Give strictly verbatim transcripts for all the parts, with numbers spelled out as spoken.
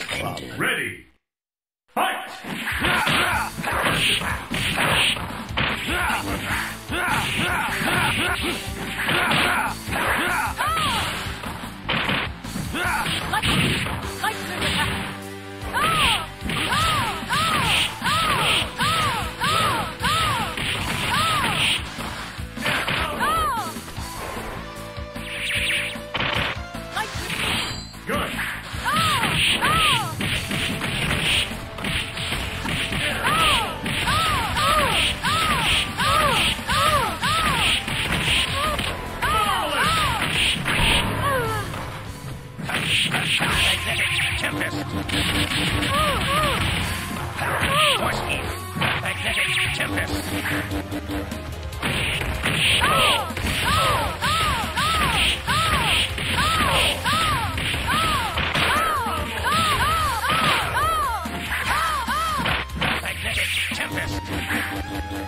Bob. Ready. Fight! Good. Tempest. Force Eve. Magnetic Tempest. Magnetic Tempest.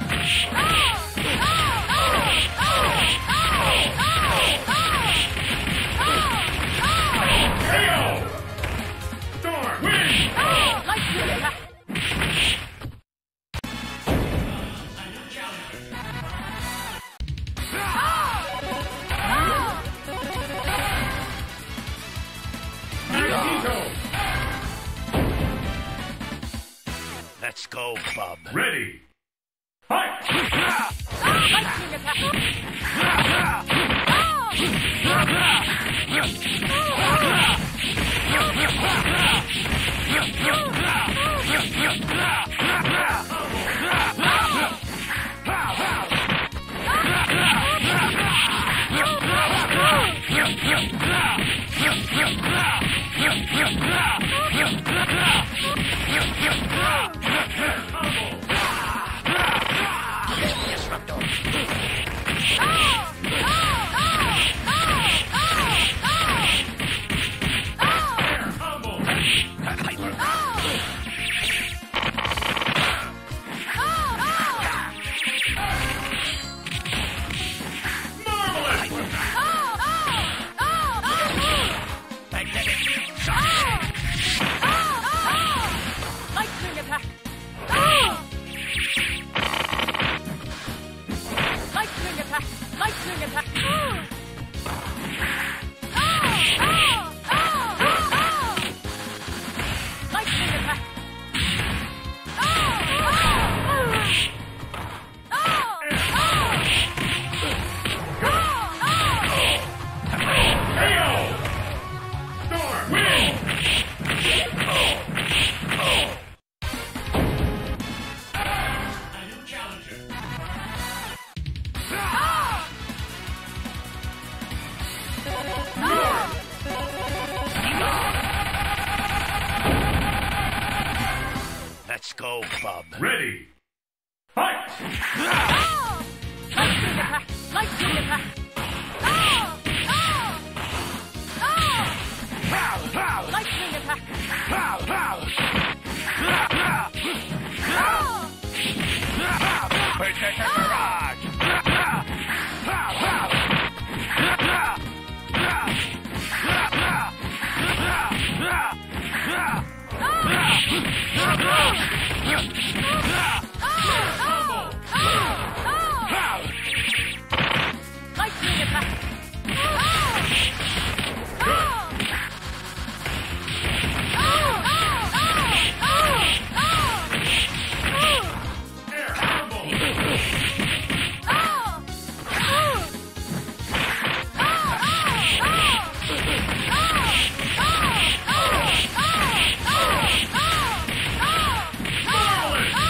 K O! Storm win! Magneto! Let's go, Bob. Ready. Fight! Let's go, Bob. Ready. Fight! Protect the garage! Marvelous!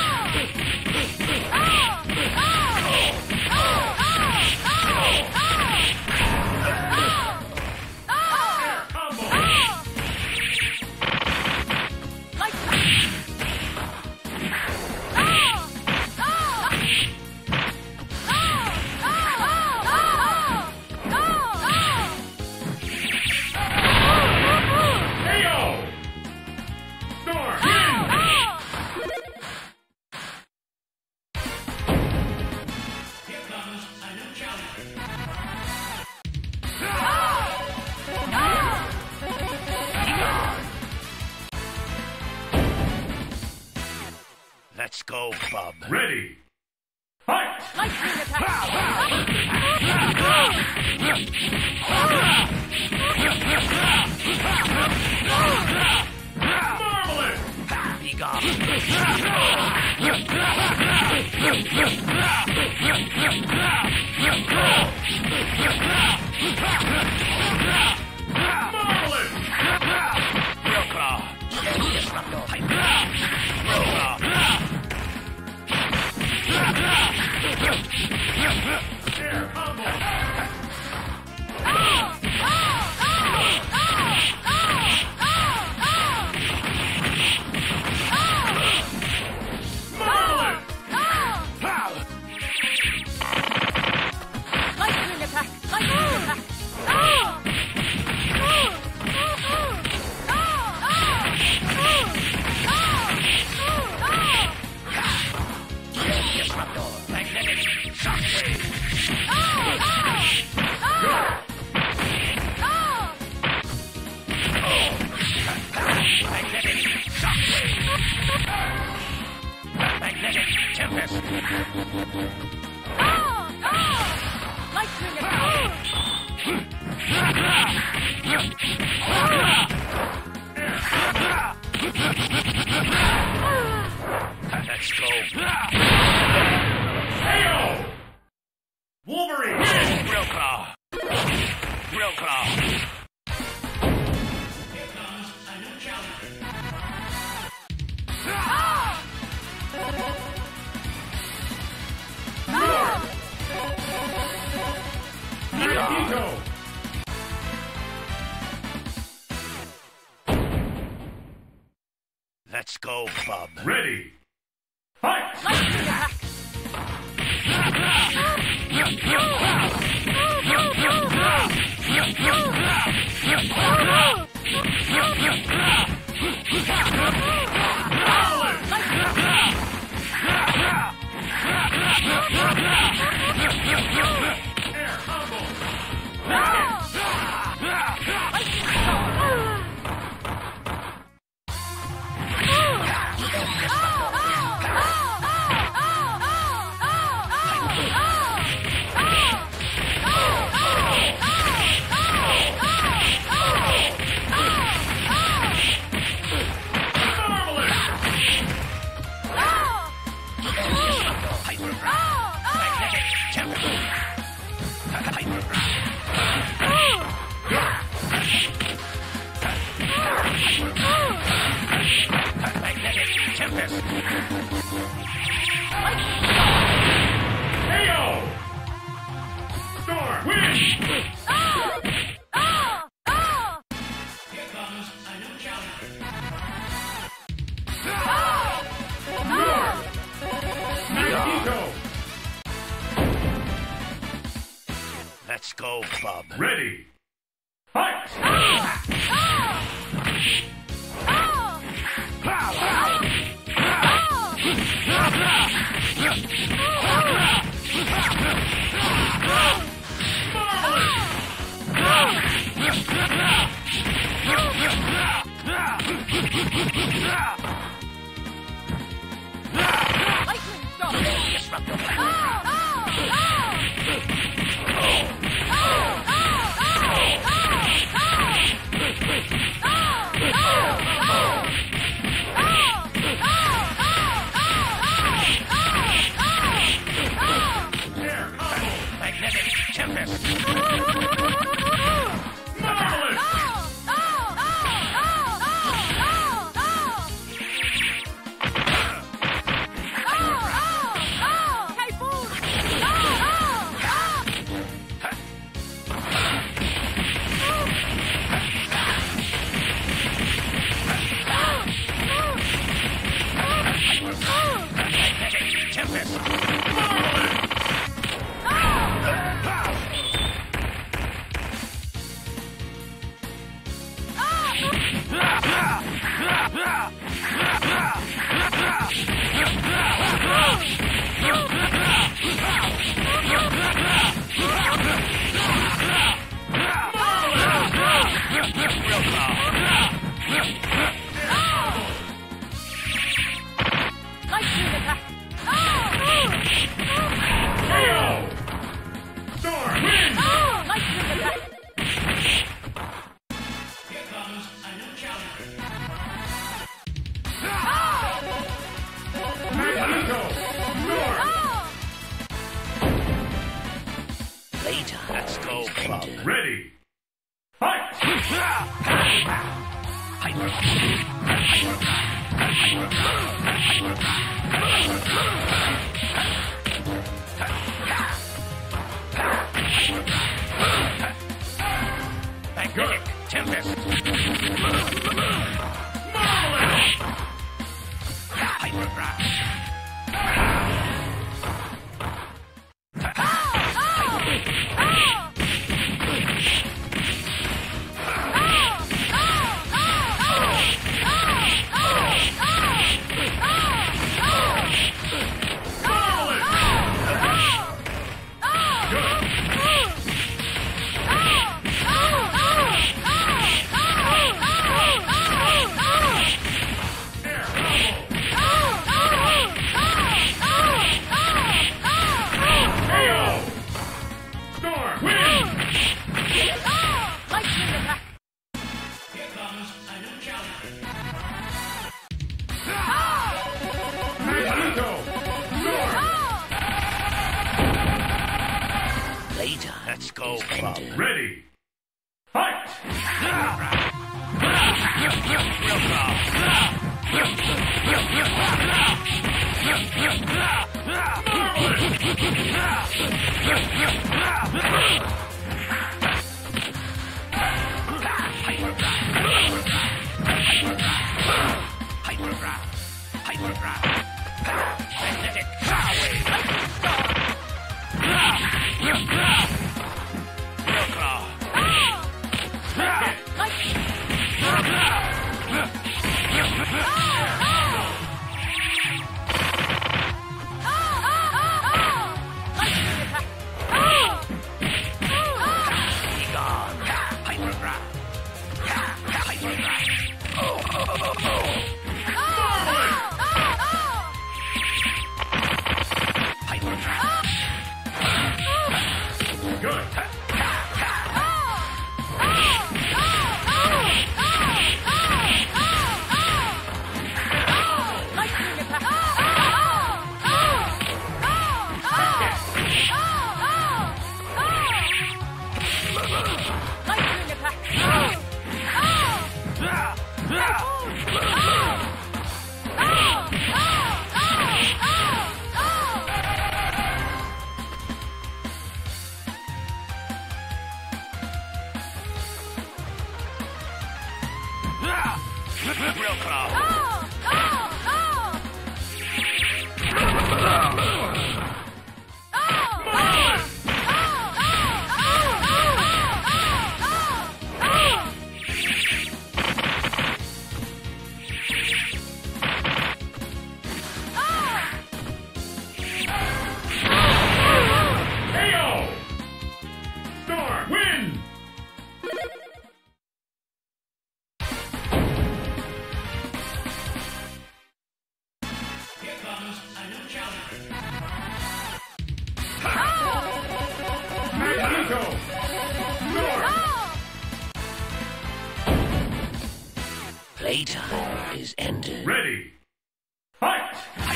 go, bub. Ready. Fight! Lightning attack! Marvelous! Be gone. Marvelous! Real claw. Disruptor. Real claw. Air combo! Marvelous! Lightning attack! Lightning attack! Disruptor. Magnetic shockwave. Magnetic shockwave. Magnetic tempest. Lightning attack! Let's go. K O! Wolverine! Win! Real claw. Real claw. Magneto! Let's go, bub. Ready. Fight! Lightning attack! Air combo! K O! Storm! Win! Magneto! Let's go, bub. Ready. Fight! Magnetic tempest. Marvelous! Magnetic tempest. Marvelous! Later. Let's go, Bob. Ready. Fight! Magnetic Tempest. Marvelous! Later. Let's go, Bob. Ready. Fight! Magnetic Power. Real Claw. Good. Real Claw. K O! Storm, win! Magneto! North! Playtime is ended. Ready. Fight!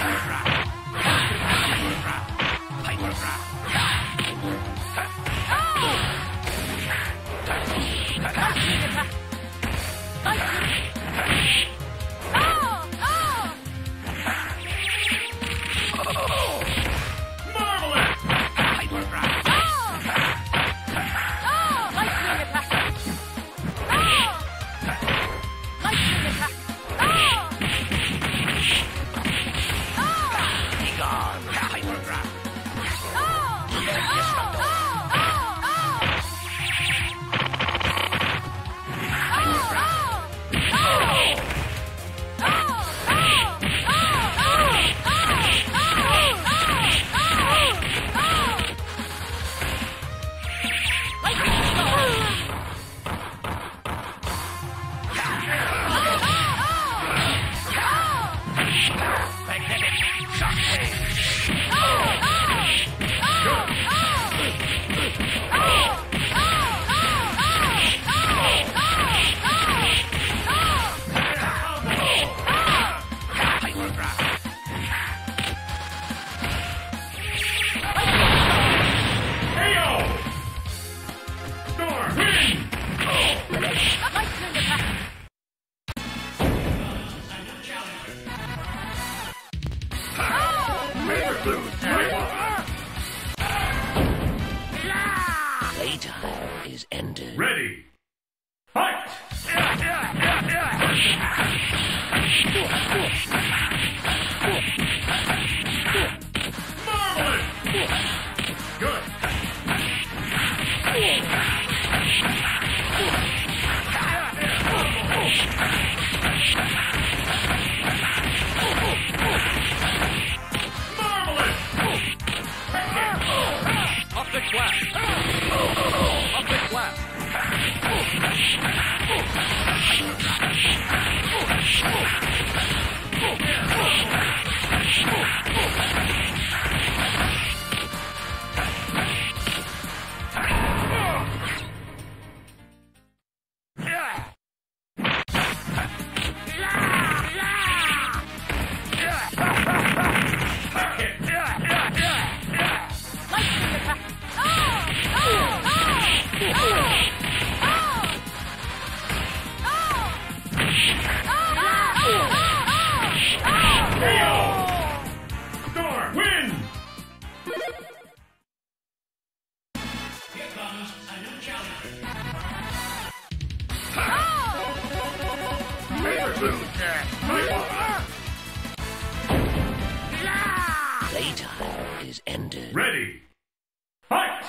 Marvelous! Lightning attack! Playtime is ended. Ready. Fight! Marvelous! Good. Marvelous! Up the clap. Up the clap. Lightning attack. Oh! Oh! Oh! Oh! K O! Storm wins! Here comes a new challenger. Paper Blue! Playtime is ended. Ready. Fight!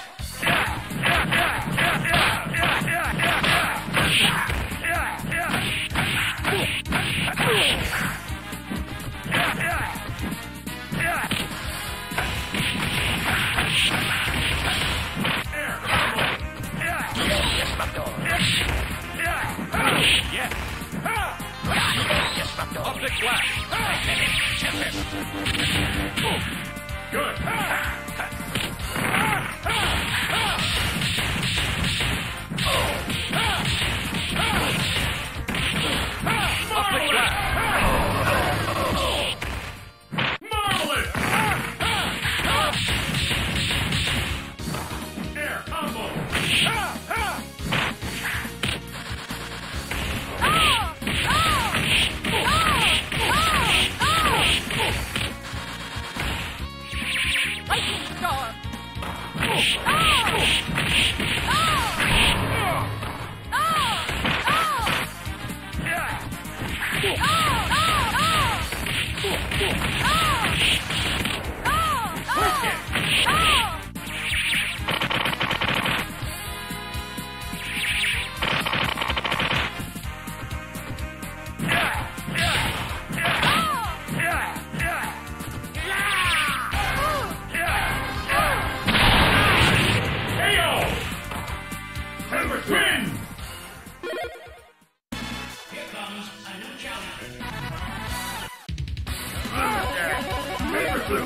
Up the clap. Good. Up the clap. Marvelous! Air combo! Lightning storm. K O! Paper wins! Here comes a new challenger. Paper Blue!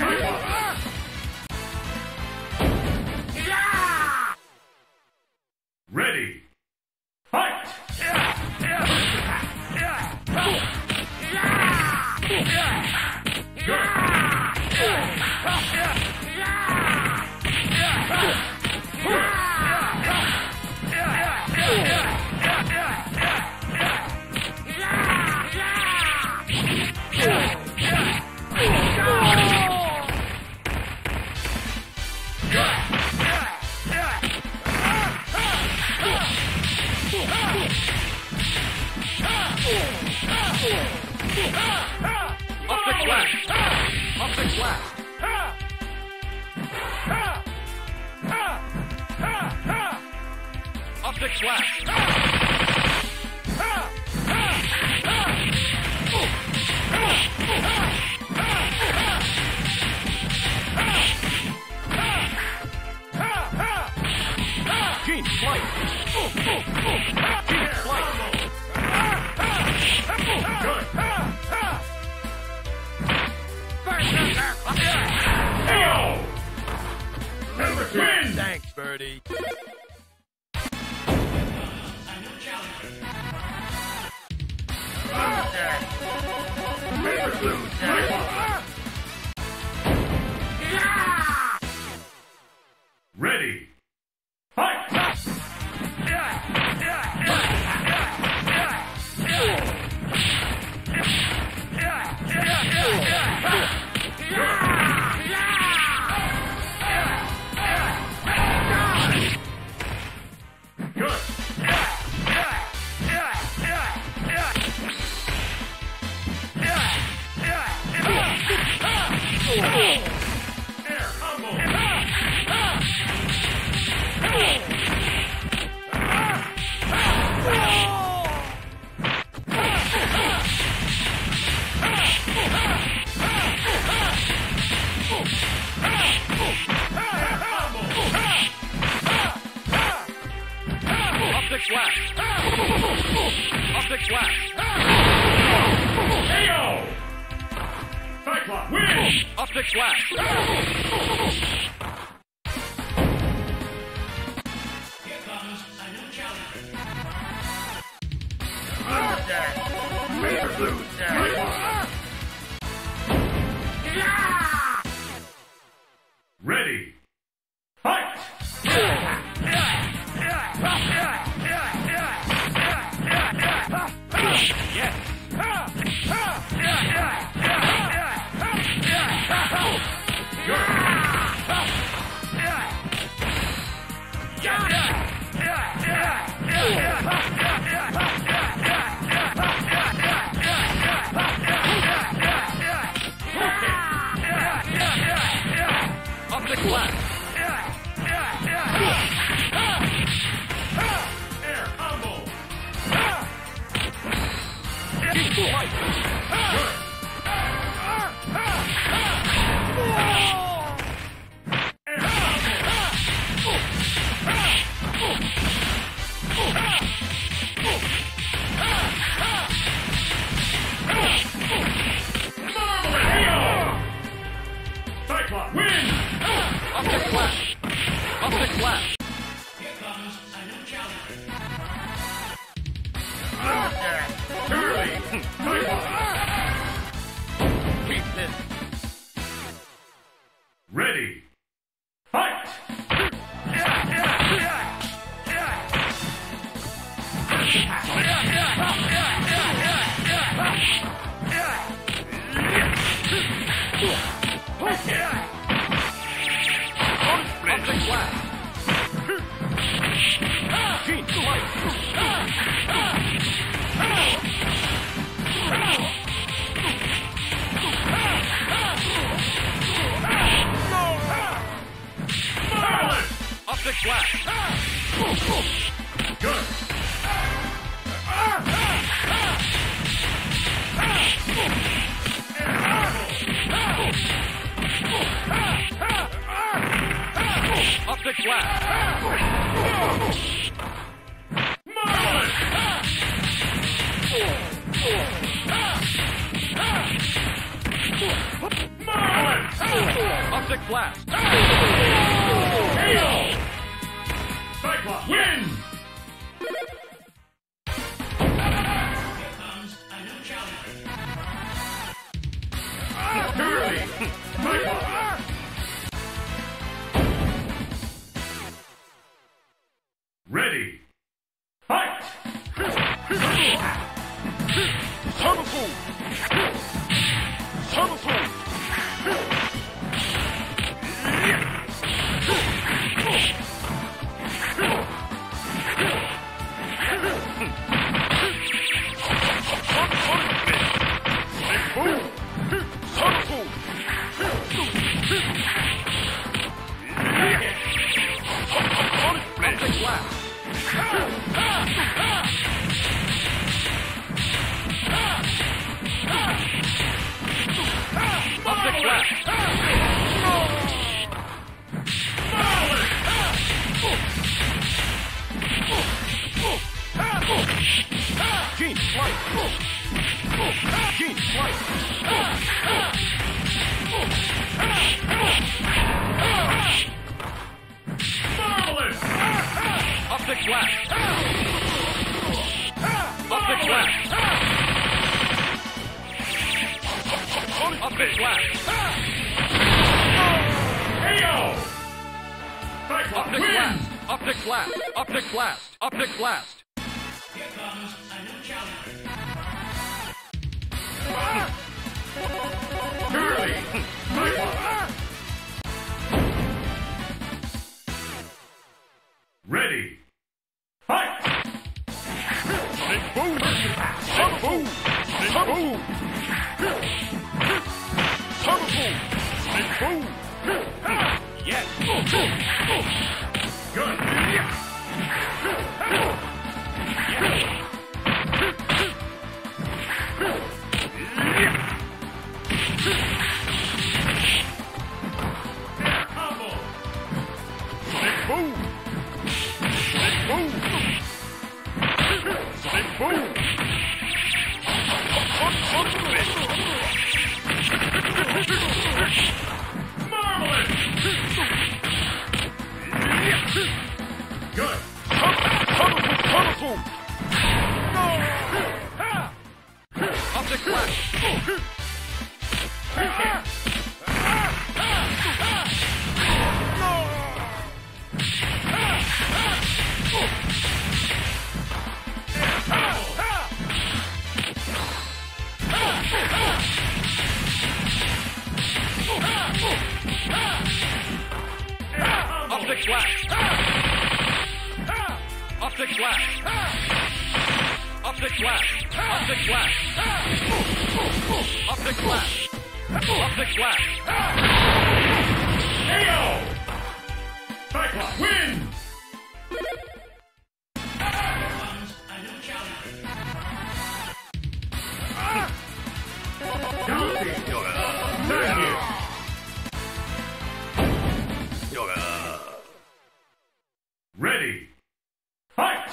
Ready. Fight! Up the clap. Up the clap. Up the clap. Keen flight. Keen flight. Good. K O! Paper wins! Thanks, Birdie. Paper Blue! Ready. Fight! Air combo. Optic blast. Optic blast. K O. Cyclops wins. Optic blast. Here comes a new challenger. Major Blue Ready. Fight! Optic blast. Air combo. Keep light. Cyclops wins. Optic blast. Optic blast. Here comes a new challenger. Curly. Cyclops. Weakness. Ready. Fight! Optic blast. Keep light. Optic blast. Good. Optic blast. Marvelous! Marvelous! Optic blast. K O! Cyclops wins! Here comes a new challenger. Curly! Cyclops! Ready! Fight! Turbo Boom. Turbo Boom. Optic blast. Optic blast. Gene flight. Gene flight. Marvelous! Optic blast. Optic blast. Optic blast. K O! Cyclops Optic wins! blast. Optic blast. Optic blast. Optic blast. Here comes a new challenger. Curly! Cyclops! Ready! Fight! Big boom! Turbo boom! Big boom! Turbo boom! Yes. Good. Combo. Sonic boom. Sonic boom. Sonic boom. Marvelous. Good. Colorful. Optic flash. Optic flash. Optic flash. Optic flash. Optic flash. Optic flash. Optic flash. A O. Cyclops wins. Galaxy. Thank you. Ready. Fight.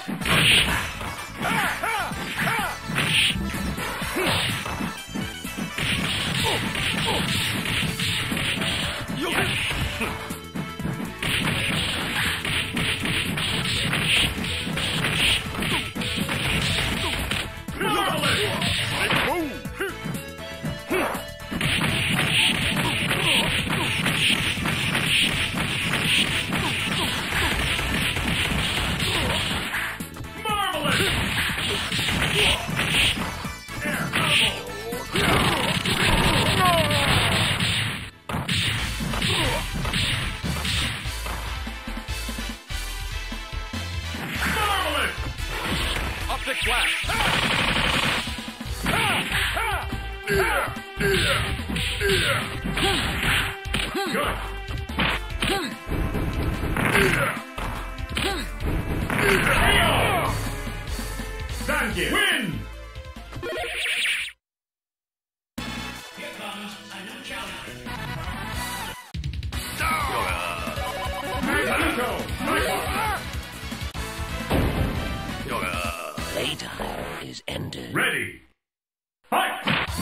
Optic flash. Good. Thank you. Win. Here comes a new challenger. Magneto. Playtime is ended. Ready. Fight.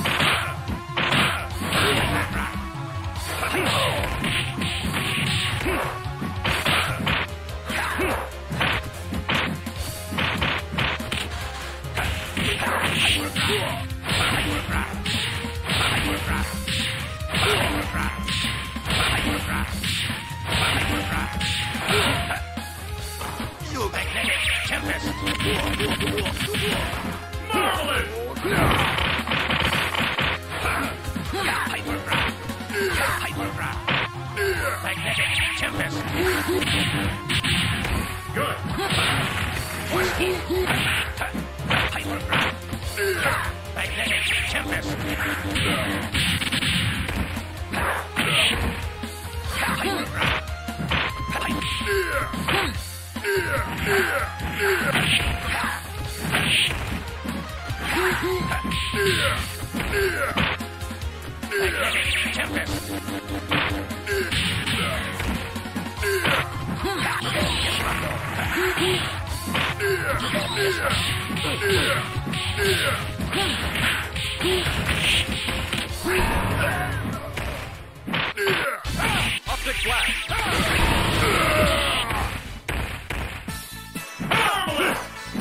You magnetic tempest. Marvelous. Magnetic tempest. Good. Magnetic tempest. Magnetic tempest. Optic flash. Marvelous.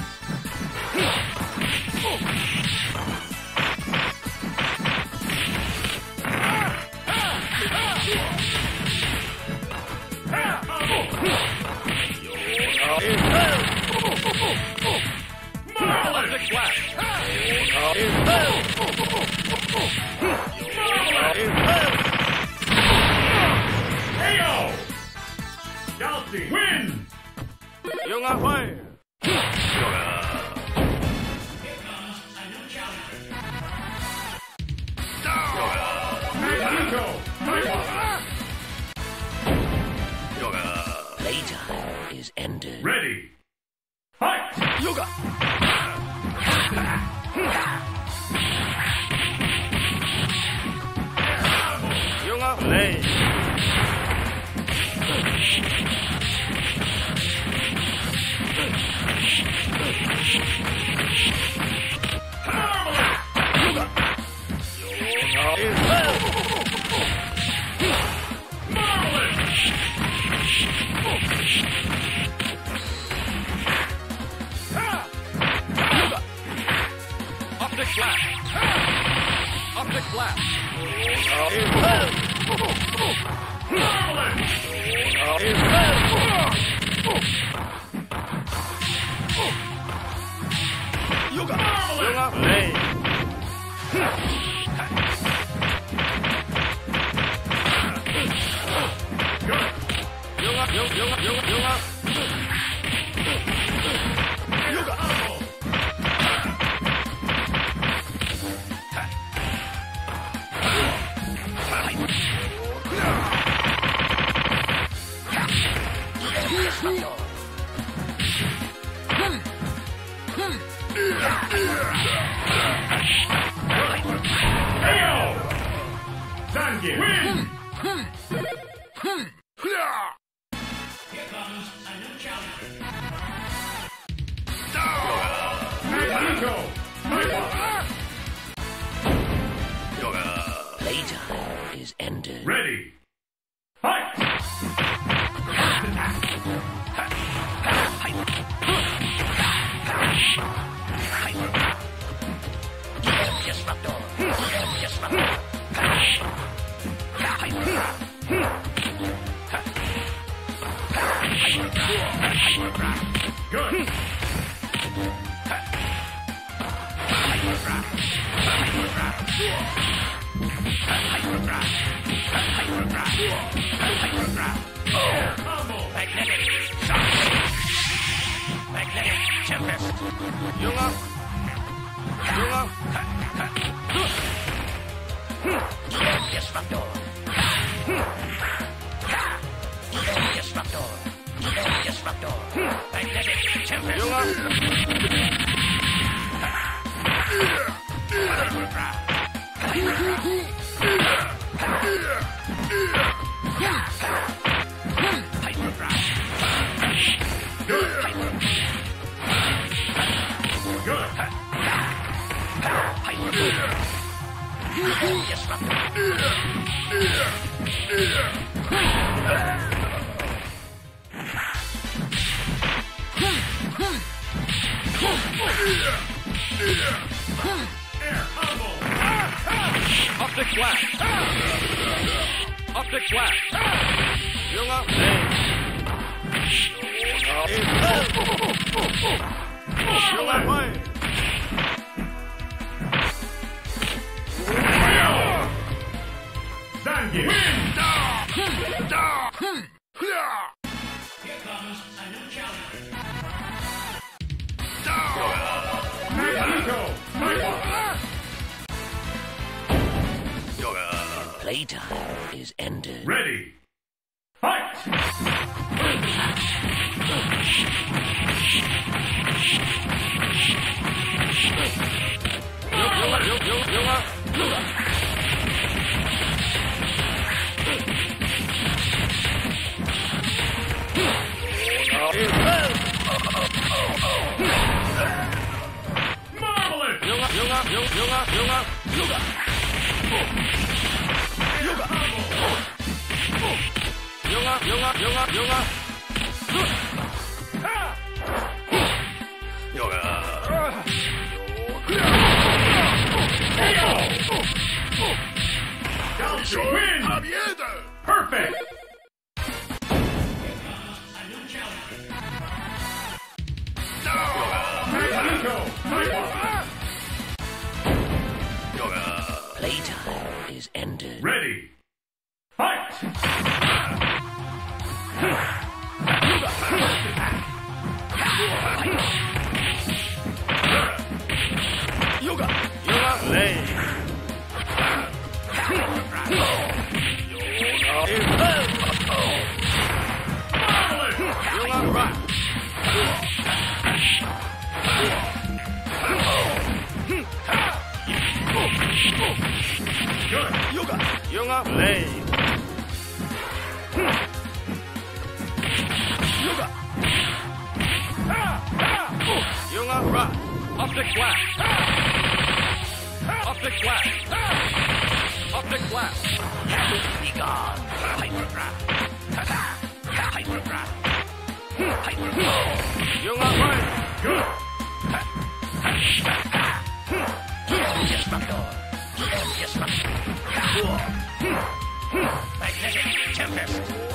Optic flash. A O. Galaxy win. Yung ahoy. Here comes a new challenger. Magneto. Cyclops. ended. Ready. Fight! Yoga. Yoga. Play. Optic blast. Optic blast. Yoga. Yoga. Play. Yoga. Yoga. Yoga. Yoga. Yoga. Yoga. Zangief win! Here comes a new challenger. Magneto! Playtime is ended. Ready! Fight! Good! Magnetic. Magnetic tempest. Yoga! Yoga! Disruptor. Disruptor. Disruptor. Magnetic tempest. Yoga! Good! Air combo! Optic blast. Optic blast. Yoga! Yoga! Play! Zangief win! Here comes a new challenger. Magneto! Playtime is ended. Ready! Fight! Yoga! Yoga! Yoga! Marvelous! Yoga! Yoga! Yoga! Yoga! Yoga! Yoga! Yoga! Yoga! Yoga! Yoga! Gaucho win! Perfect! Here comes a new challenger. Magneto! Playtime is ended. Ready! Fight! Yoga! Yoga! Play! Marvelous! Yoga! Rock! Good. Yoga. Yoga. Blade. Yoga. Yoga. Rock. Optic blast. Optic blast. Optic blast. Be gone. Hypergraph. Hypergraph. Hypergraph. Yoga. Right. Good. Disruptor. Disruptor. Magnetic Tempest.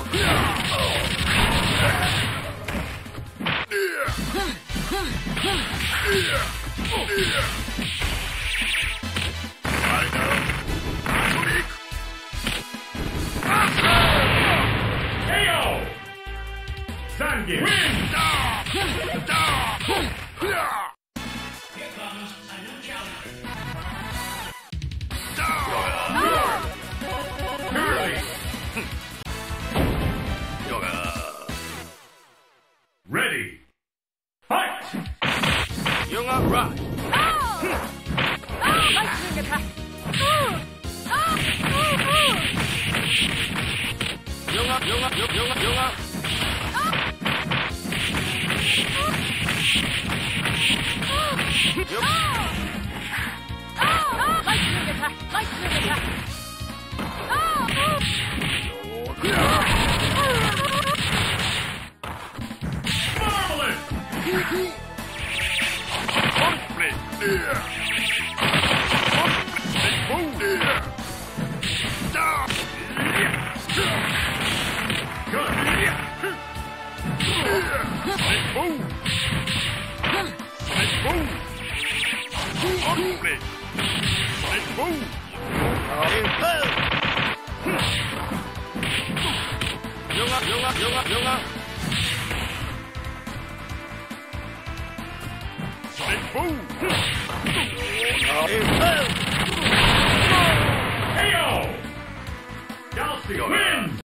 K O. Zangief. Win. Here comes a new challenger. Curly. Ready. Fight. Yoga. Rock. Lightning attack! Yoga. Yoga. Yoga. Yoga. Yoga. Lightning attack! Lightning attack! Marvelous. Yoga. Yoga. Yoga. Yoga. K O. Galaxy wins.